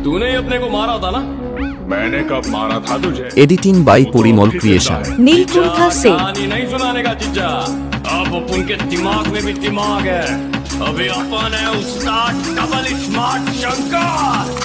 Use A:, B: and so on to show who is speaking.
A: तूने ही अपने को मारा था ना?
B: मैंने कब मारा था तुझे?
C: Editing by Parimal creation.
D: Neelkuntha से
A: कहानी नहीं सुनाने का जीजा, अब अपन के दिमाग में भी दिमाग है। अभी अपन है उस्ताद डबल स्मार्ट शंकर।